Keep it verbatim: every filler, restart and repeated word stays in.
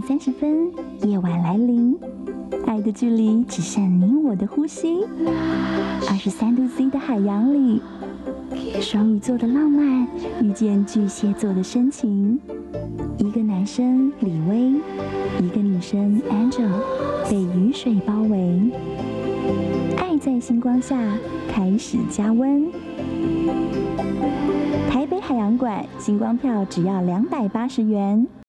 三十分，夜晚来临，爱的距离只剩你我的呼吸。二十三度 C 的海洋里，双鱼座的浪漫遇见巨蟹座的深情。一个男生李威，一个女生 Angel 被雨水包围，爱在星光下开始加温。台北海洋馆星光票只要两百八十元。